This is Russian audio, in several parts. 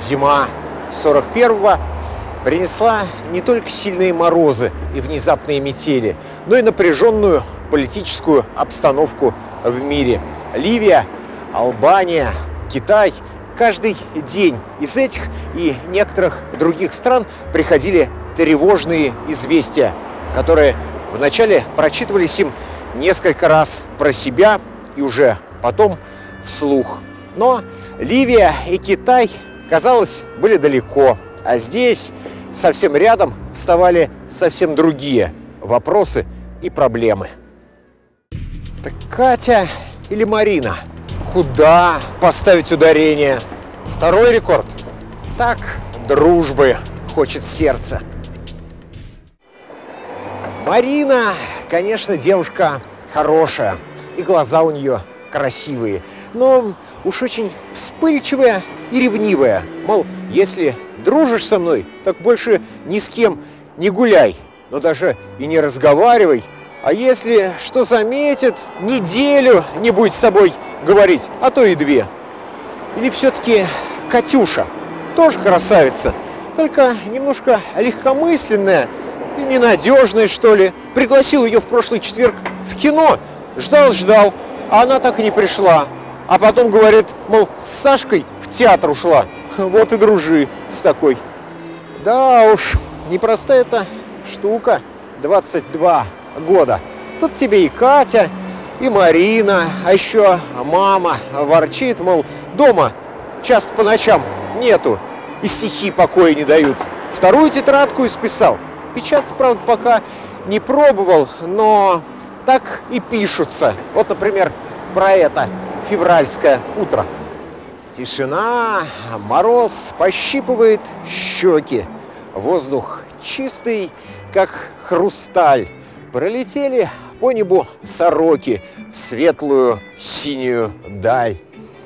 Зима 41-го принесла не только сильные морозы и внезапные метели, но и напряженную политическую обстановку в мире. Ливия, Албания, Китай. Каждый день из этих и некоторых других стран приходили тревожные известия, которые вначале прочитывались им несколько раз про себя и уже потом вслух. Но Ливия и Китай, казалось, были далеко, а здесь, совсем рядом, вставали совсем другие вопросы и проблемы. Так Катя или Марина? Куда поставить ударение? Второй рекорд? Так, дружбы хочет сердце. Марина, конечно, девушка хорошая, и глаза у нее красивые, но уж очень вспыльчивая и ревнивая. Мол, если дружишь со мной, так больше ни с кем не гуляй, но даже и не разговаривай. А если что заметит, неделю не будет с тобой говорить, а то и 2. Или все-таки Катюша, тоже красавица, только немножко легкомысленная и ненадежная, что ли. Пригласил ее в прошлый четверг в кино, ждал, а она так и не пришла. А потом говорит, мол, с Сашкой в театр ушла. Вот и дружи с такой. Да уж, непростая эта штука, 22 года. Тут тебе и Катя, и Марина, а еще мама ворчит, мол, дома часто по ночам нету, и стихи покоя не дают. 2-ю тетрадку исписал. Печатать, правда, пока не пробовал, но так и пишутся. Вот, например, про это февральское утро. Тишина, мороз пощипывает щеки. Воздух чистый, как хрусталь. Пролетели по небу сороки в светлую синюю даль.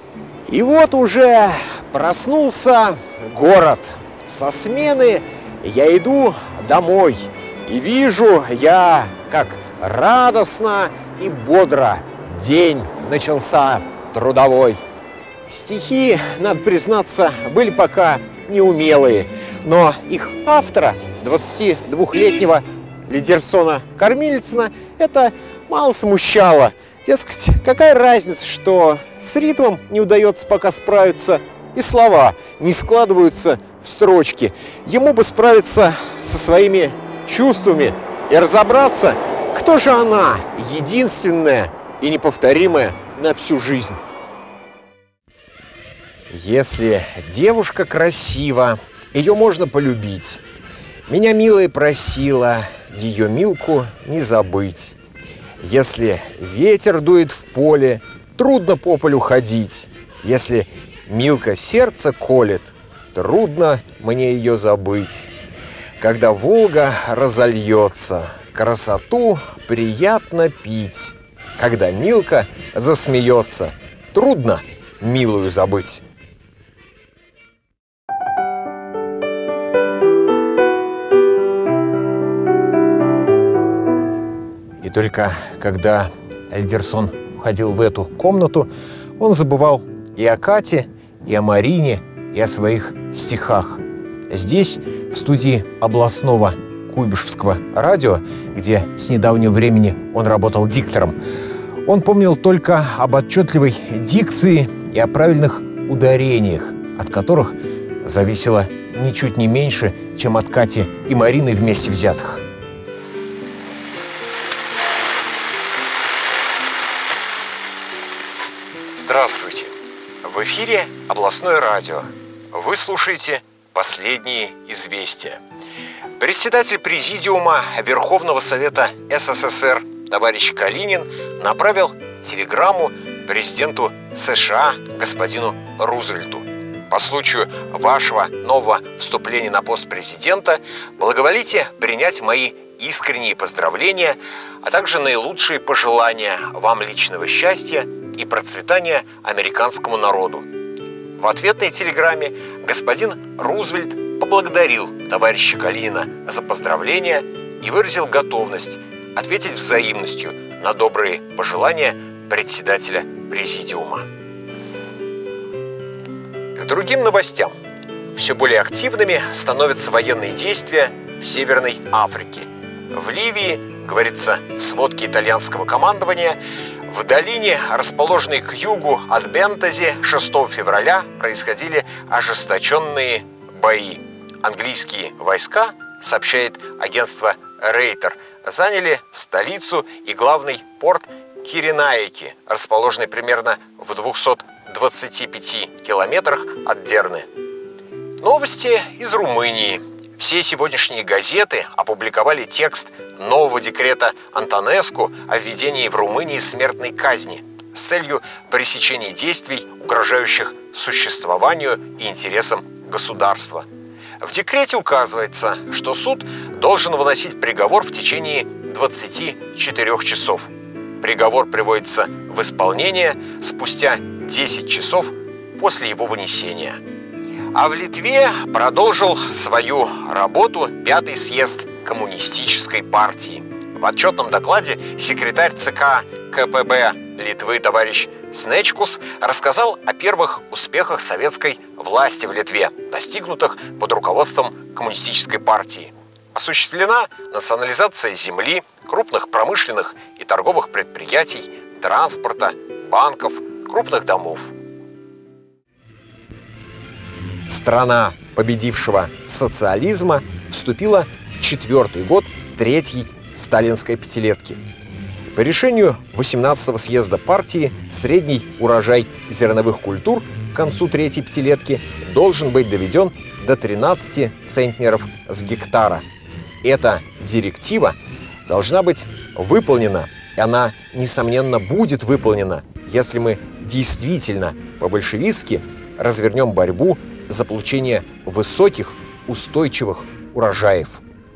И вот уже проснулся город. Со смены я иду домой. И вижу я, как радостно и бодро день начался трудовой. Стихи, надо признаться, были пока неумелые, но их автора, 22-летнего Лидерсона Кормилицына, это мало смущало. Дескать, какая разница, что с ритмом не удается пока справиться, и слова не складываются в строчки. Ему бы справиться со своими чувствами и разобраться, кто же она, единственная и неповторимая на всю жизнь. Если девушка красива, ее можно полюбить. Меня милая просила ее Милку не забыть. Если ветер дует в поле, трудно по полю ходить. Если Милка сердце колет, трудно мне ее забыть. Когда Волга разольется, красоту приятно пить. Когда Милка засмеется, трудно милую забыть. И только когда Лидерсон входил в эту комнату, он забывал и о Кате, и о Марине, и о своих стихах. Здесь, в студии областного Куйбышевского радио, где с недавнего времени он работал диктором, он помнил только об отчетливой дикции и о правильных ударениях, от которых зависело ничуть не меньше, чем от Кати и Марины вместе взятых. Здравствуйте! В эфире областное радио. Вы слушаете «Последние известия». Председатель Президиума Верховного Совета СССР товарищ Калинин направил телеграмму президенту США господину Рузвельту. По случаю вашего нового вступления на пост президента благоволите принять мои искренние поздравления, а также наилучшие пожелания вам личного счастья и процветания американскому народу. В ответной телеграмме господин Рузвельт поблагодарил товарища Калинина за поздравления и выразил готовность ответить взаимностью на добрые пожелания председателя Президиума. К другим новостям. все более активными становятся военные действия в Северной Африке. В Ливии, говорится в сводке итальянского командования, в долине, расположенной к югу от Бентази, 6 февраля происходили ожесточенные бои. Английские войска, сообщает агентство Рейтер, заняли столицу и главный порт Киренаики, расположенный примерно в 225 километрах от Дерны. Новости из Румынии. Все сегодняшние газеты опубликовали текст нового декрета Антонеску о введении в Румынии смертной казни с целью пресечения действий, угрожающих существованию и интересам государства. В декрете указывается, что суд должен выносить приговор в течение 24 часов. Приговор приводится в исполнение спустя 10 часов после его вынесения. А в Литве продолжил свою работу 5-й съезд Коммунистической партии. В отчетном докладе секретарь ЦК КПБ Литвы товарищ Снечкус рассказал о первых успехах советской власти в Литве, достигнутых под руководством Коммунистической партии. Осуществлена национализация земли, крупных промышленных и торговых предприятий, транспорта, банков, крупных домов. Страна победившего социализма вступила в 4-й год 3-й сталинской пятилетки. По решению 18-го съезда партии средний урожай зерновых культур к концу 3-й пятилетки должен быть доведен до 13 центнеров с гектара. Эта директива должна быть выполнена, и она, несомненно, будет выполнена, если мы действительно по-большевистски развернем борьбу за получение высоких, устойчивых урожаев.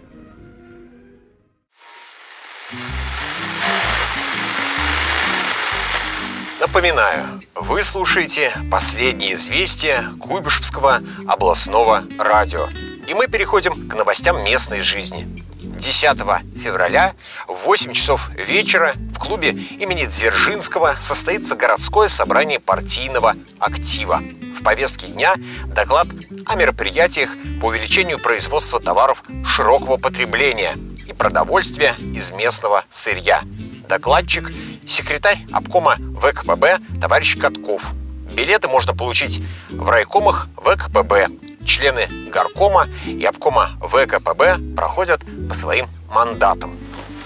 Напоминаю, вы слушаете последние известия Куйбышевского областного радио. И мы переходим к новостям местной жизни. 10 февраля в 8 часов вечера в клубе имени Дзержинского состоится городское собрание партийного актива. В повестке дня доклад о мероприятиях по увеличению производства товаров широкого потребления и продовольствия из местного сырья. Докладчик – секретарь обкома ВКПБ товарищ Катков. Билеты можно получить в райкомах ВКПБ. Члены горкома и обкома ВКПБ проходят по своим мандатам.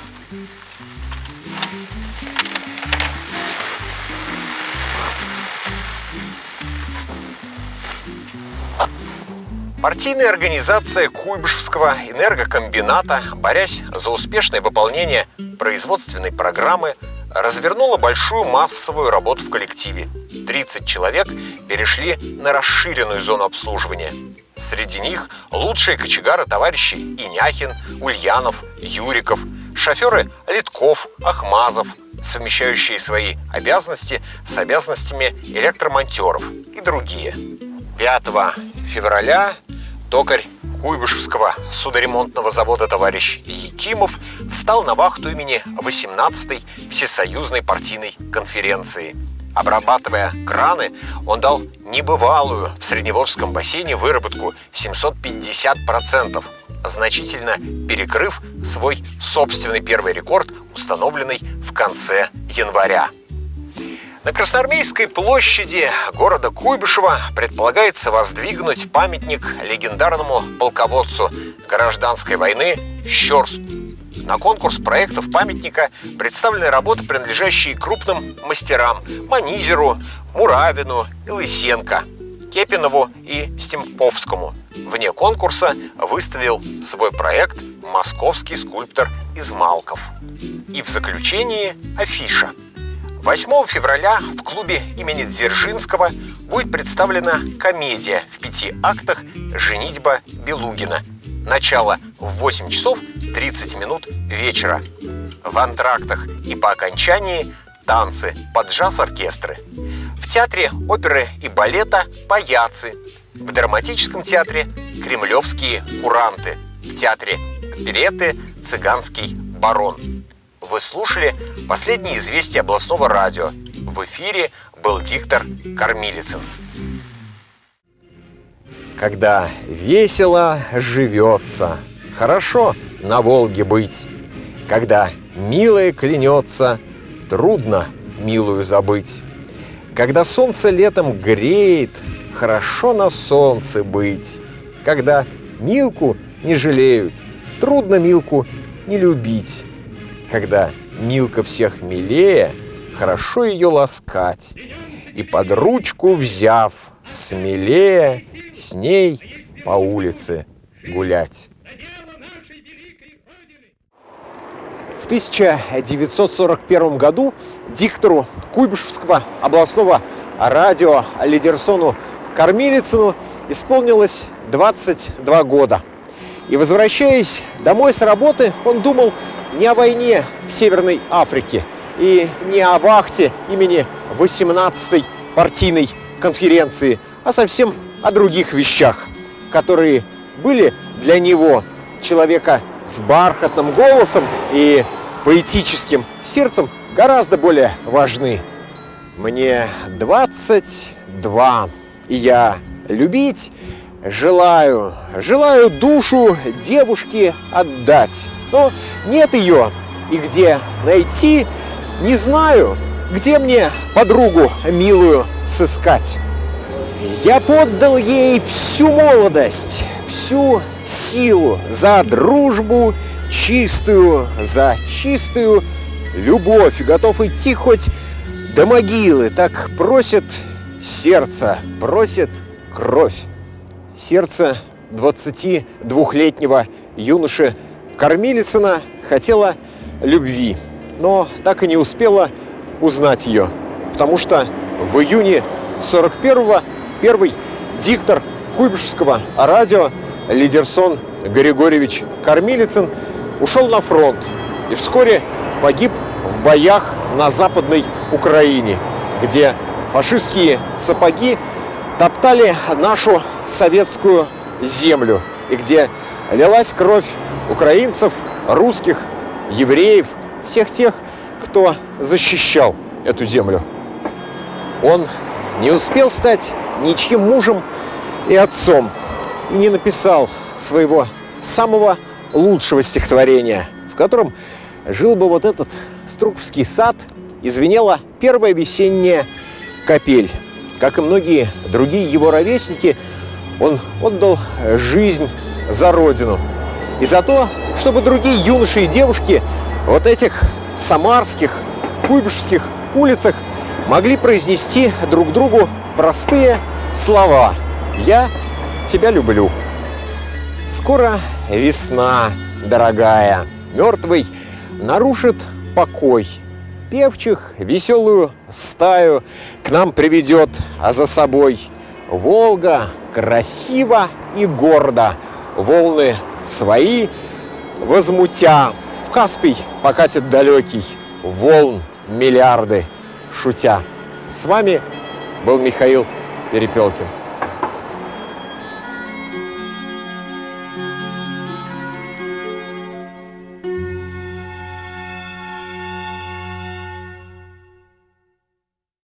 Партийная организация Куйбышевского энергокомбината, борясь за успешное выполнение производственной программы, развернула большую массовую работу в коллективе. 30 человек перешли на расширенную зону обслуживания. Среди них лучшие кочегары товарищи Иняхин, Ульянов, Юриков, шоферы Литков, Ахмазов, совмещающие свои обязанности с обязанностями электромонтеров и другие. 5 февраля токарь Куйбышевского судоремонтного завода товарищ Якимов встал на вахту имени 18-й Всесоюзной партийной конференции. Обрабатывая краны, он дал небывалую в Средневолжском бассейне выработку 750%, значительно перекрыв свой собственный первый рекорд, установленный в конце января. На Красноармейской площади города Куйбышева предполагается воздвигнуть памятник легендарному полководцу гражданской войны Щерсу. На конкурс проектов памятника представлены работы, принадлежащие крупным мастерам Манизеру, Муравину и Лысенко, Кепинову и Стемповскому. Вне конкурса выставил свой проект московский скульптор Измалков. И в заключении афиша. 8 февраля в клубе имени Дзержинского будет представлена комедия в 5 актах «Женитьба Белугина». Начало в 8 часов 30 минут вечера. В антрактах и по окончании танцы под джаз-оркестры. В театре оперы и балета «Паяцы». В драматическом театре «Кремлевские куранты». В театре оперетты «Цыганский барон». Вы слушали последние известия областного радио. В эфире был диктор Кормилицын. когда весело живется, хорошо на Волге быть. Когда милая клянется, трудно милую забыть. Когда солнце летом греет, хорошо на солнце быть. Когда Милку не жалеют, трудно Милку не любить. Когда Милка всех милее, хорошо ее ласкать. И под ручку взяв, смелее с ней по улице гулять. В 1941 году диктору Куйбышевского областного радио Лидерсону Кормилицыну исполнилось 22 года. И, возвращаясь домой с работы, он думал не о войне в Северной Африке и не о вахте имени 18-й партийной конференции, а совсем о других вещах, которые были для него, человека с бархатным голосом и поэтическим сердцем, гораздо более важны. Мне 22, и я любить желаю душу девушке отдать. Но нет ее, и где найти, не знаю, где мне подругу милую сыскать. Я поддал ей всю молодость, всю силу за дружбу чистую, за чистую любовь. Готов идти хоть до могилы, так просит сердце, просит кровь. Сердце 22-летнего юноши Кормилицына хотело любви, но так и не успела узнать ее, потому что в июне 41-го первый диктор Куйбышевского радио Лидерсон Григорьевич Кормилицын ушел на фронт и вскоре погиб в боях на Западной Украине, где фашистские сапоги топтали нашу советскую землю и где лилась кровь украинцев, русских, евреев, всех тех, кто защищал эту землю. Он не успел стать ничьим мужем и отцом и не написал своего самого лучшего стихотворения, в котором жил бы вот этот Струковский сад и звенела первая весенняя капель. Как и многие другие его ровесники, он отдал жизнь за родину и за то, чтобы другие юноши и девушки вот этих самарских, куйбышевских улицах могли произнести друг другу простые слова: «Я тебя люблю». Скоро весна, дорогая, мертвый нарушит покой. Певчих веселую стаю к нам приведет, а за собой Волга красиво и гордо, волны свои возмутя, в Каспий покатит далекий, волн миллиарды шутя. С вами был Михаил Перепелкин.